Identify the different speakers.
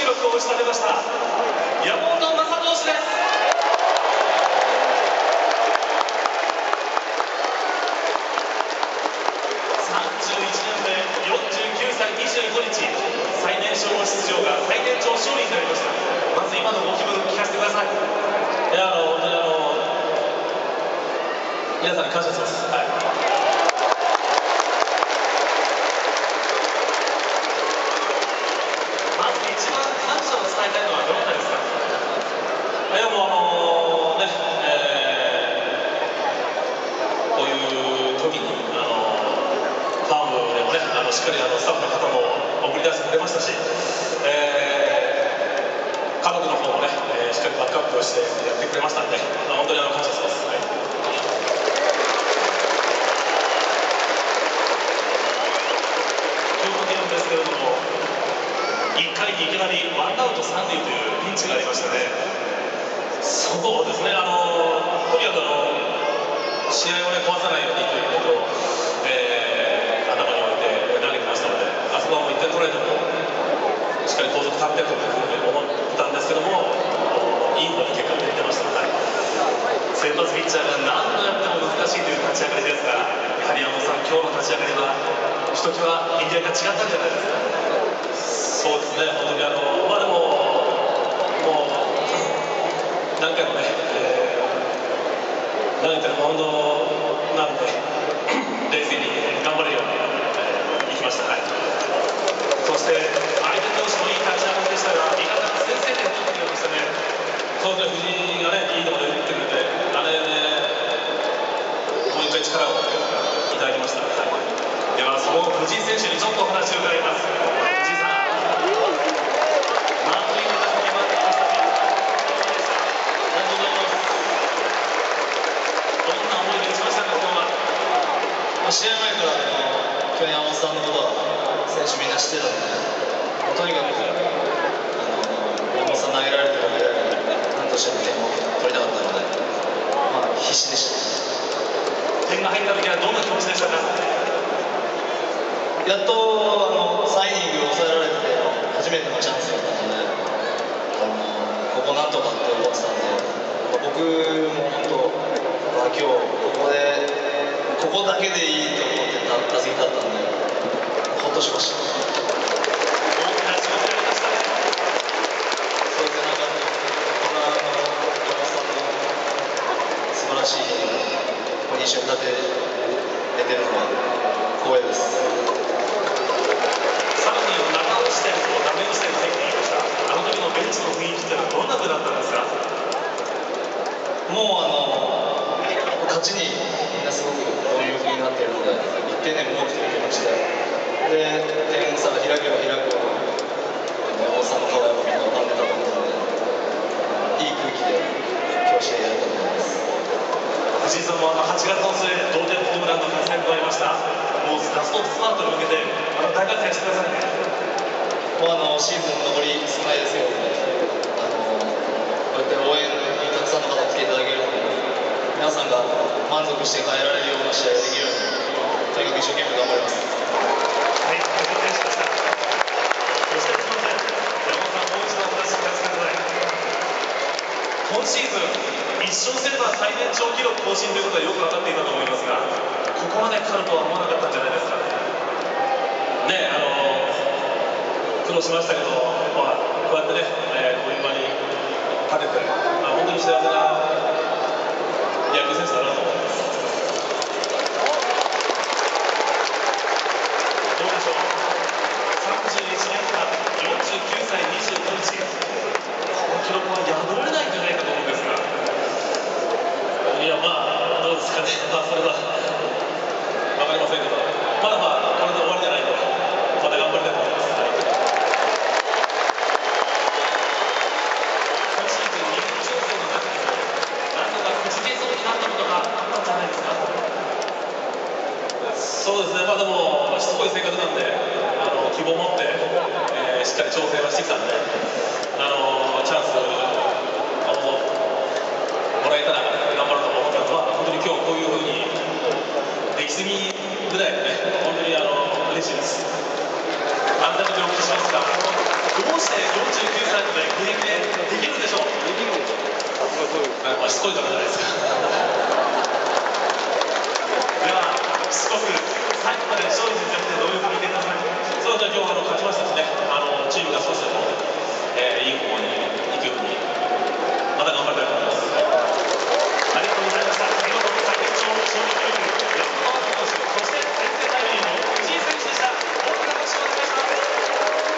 Speaker 1: 記録を打ち立てました山本昌投手です。49歳25日、最年少の出場が最年長勝利になりました。まず今のご気分聞かせてください。
Speaker 2: いや、本当に皆さんに感謝します。はい、
Speaker 1: まず一番感謝を伝えたいのはどなたですか？
Speaker 2: いや、もうね、こういう時にファームでもね、しっかりスタッフの方も送り出してくれましたし、家族の方もね、しっかりバックアップをしてやってくれましたんで、本当に感謝します。はい、
Speaker 1: というわけなんですけれども、1回にいきなりワンアウト3塁というピンチがありましたね。
Speaker 2: そうですね、とにかく試合をね、壊さないようにということを、頭に置いて投げてましたので、あそこはもう1点取れてもしっかり後続3点というふうに思ったんですけども、いい方に結果が出てました。はい、
Speaker 1: 先発ピッチャーが何度やっても難しいという立ち上がりですが、やはり山本さん、今日の立ち上がりはひときわ意味合いが違ったんじゃないですか？
Speaker 2: そうですね、本当にまあでも、もう何回もね、投げてるマウンドなんで、冷静に頑張れるようにいきました。はい、
Speaker 1: そして相手投手もいい立ち上がりでしたが、味方が先制点を取ってきましたね。
Speaker 2: そうですね、藤井がね、いいところで打ってくれて、あれね、もう一回力をいただきました。はい、
Speaker 1: ではその藤井選手にちょっとお話を伺います。藤井さん、満塁の中に待っていました。
Speaker 2: ありがとうございます。
Speaker 1: どんな思いで打ちましたか、今日は？
Speaker 2: 試合前から去年山本さんのことは選手みんな知ってたので、とにかく山本さん投げられてるので、何としても点を取りたかったので、必死でした。
Speaker 1: 点が入った時はどんな気持ちでしたか？
Speaker 2: やっと3イニング抑えられて初めてのチャンスだったので、ここなんとかって思ってたんで、僕も本当、今日ここだけでいいと思って打席立ったんで、ほっとしました。
Speaker 1: 大きな仕事やりましたね。
Speaker 2: そうですね、こんな山本さんの素晴らしいポジション立てれてるのは光栄です。
Speaker 1: 3人を中押してダメ押して入ってきました。あの時のベンチの雰囲気っていうのはどんな風だったんですか？
Speaker 2: もう勝ちにみんなすごく貪欲になっているので、1点でも多く取りまして、で点差が開けば開くほど山本さんの顔がみんな浮かんでたと思うので、いい空気で今日試合やると思います。
Speaker 1: 藤井さんも8月の末、同点ホームランの活躍がありました。もうラストスパートに向けて大活躍してくださいね。
Speaker 2: シーズン残り少ないですけど、こうやって応援にたくさんの方来ていただけるので、皆さんが満足して帰られるような試合ができるように、とにかく一生懸命頑張ります。
Speaker 1: はい、お疲れ様でした。そしてすみません、山本さん、もう一度お話聞かせてください。今シーズン、1勝すれば最年長記録更新ということはよく分かっていたと思いますが、ここまでかかるとは思わなかったんじゃないですか？
Speaker 2: ね、苦労しましたけど、こうやってね、こういう場に立てて、本当に幸せな野球選手だなと思います。
Speaker 1: どうでしょう、31年間、49歳25日、この記録は破られないんじゃないかと思うんですが。
Speaker 2: いや、どうですかね、それは分かりませんけど、まだこれで終わりじゃないんで、また頑張りたいと思います。はい、
Speaker 1: 今シーズン、日本挑戦の中でも、何度かくじけそうになったことがあったんじゃないですか？
Speaker 2: そうですね、でもしつこい性格なんで、希望を持って、しっかり調整はしてきたんで、チャンスをもらえたら頑張ろうと思ったのは、本当に今日こういうふうにできすぎぐらいでね、本当に嬉しいです。
Speaker 1: 改めてお聞きしますが、 どうして49歳まで現役でできるんでしょう。
Speaker 2: しつこいからじゃないですか。